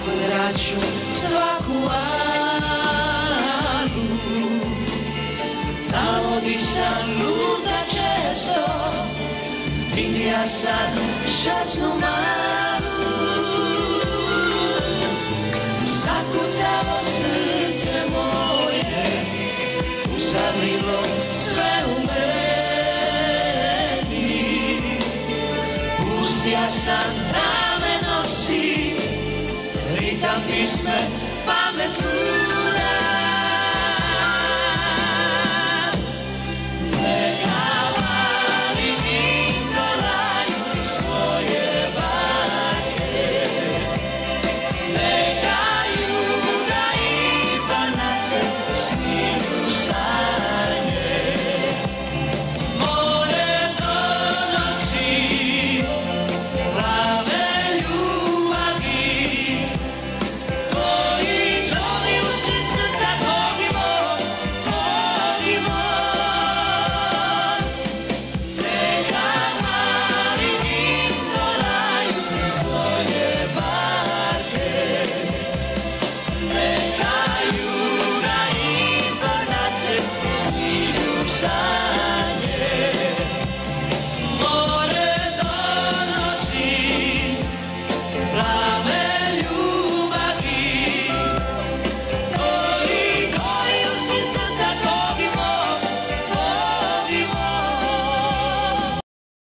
vraću svaku anu, tamo di sam luta često, vidja sad šacnu malu. Zakucalo srce moje, uzavrilo sve u meni, pustija sam da me nosi ritam pisme pametnu.